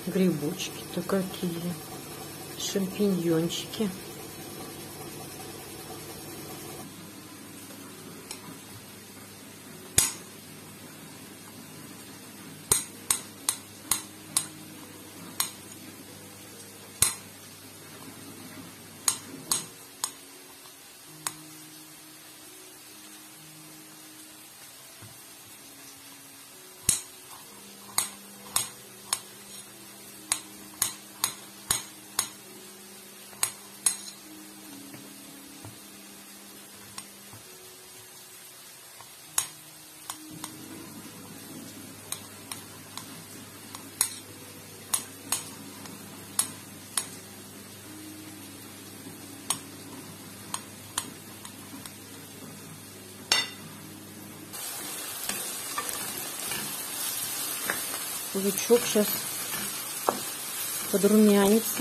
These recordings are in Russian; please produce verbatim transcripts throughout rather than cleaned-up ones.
Грибочки-то какие. Шампиньончики. Лучок сейчас подрумянится.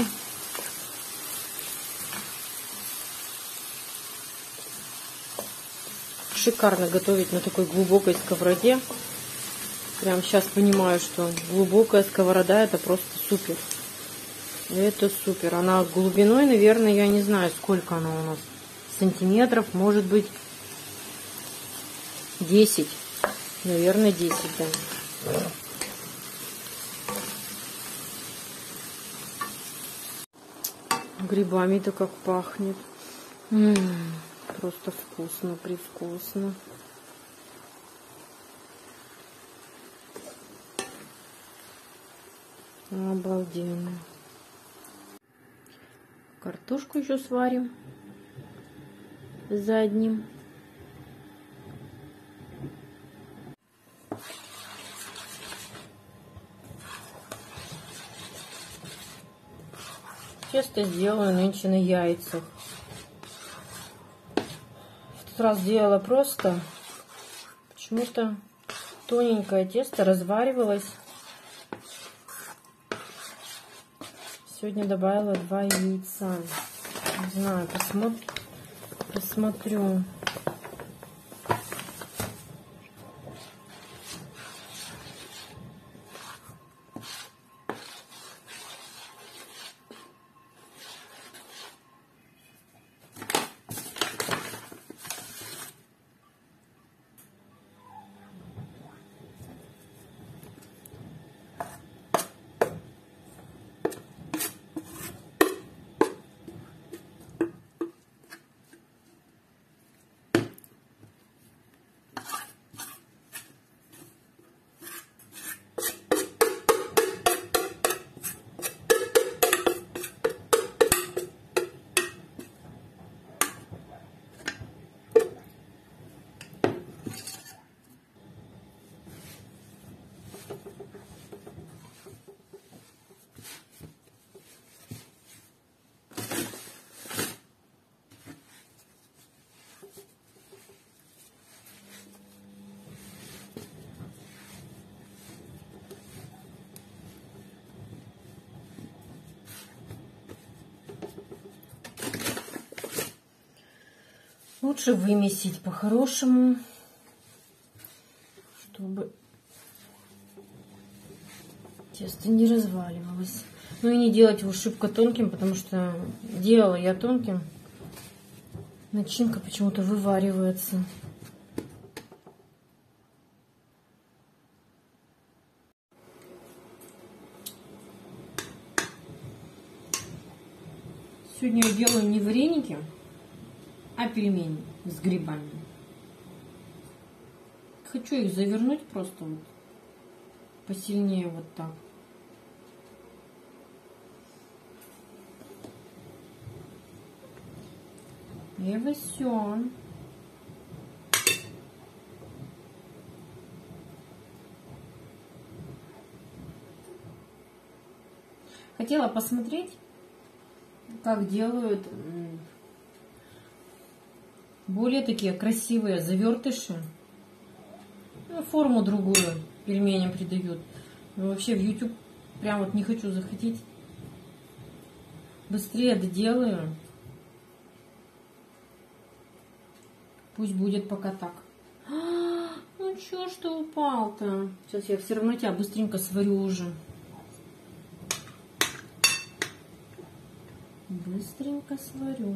Шикарно готовить на такой глубокой сковороде. Прям сейчас понимаю, что глубокая сковорода — это просто супер. Это супер. Она глубиной, наверное, я не знаю, сколько она у нас. Сантиметров, может быть, десять. Наверное, десять, да. Грибами-то как пахнет. М-м, просто вкусно, привкусно. Обалденно. Картошку еще сварим за одним. Тесто сделаю нынче на яйцах. В тот раз делала просто. Почему-то тоненькое тесто разваривалось. Сегодня добавила два яйца. Не знаю, посмотрю. посмотрю. Лучше вымесить по-хорошему, чтобы тесто не разваливалось. Ну и не делать его шибко тонким, потому что делала я тонким. Начинка почему-то вываривается. Сегодня я делаю не вареники, а пельмени с грибами. Хочу их завернуть просто вот посильнее вот так. И все. Хотела посмотреть, как делают более такие красивые завертыши. Ну, форму другую пельменям придают. Но вообще в YouTube прям вот не хочу заходить. Быстрее доделаю. Пусть будет пока так. А, ну чё, что упал-то? Сейчас я все равно тебя быстренько сварю уже. Быстренько сварю.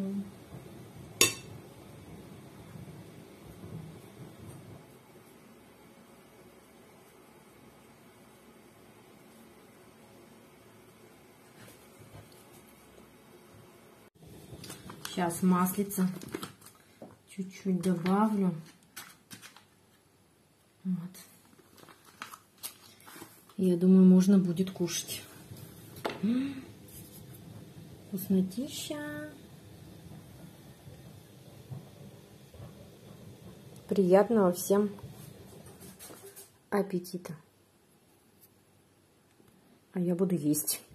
Сейчас маслица чуть-чуть добавлю. Вот. Я думаю, можно будет кушать. М-м-м. Вкуснотища. Приятного всем аппетита. А я буду есть.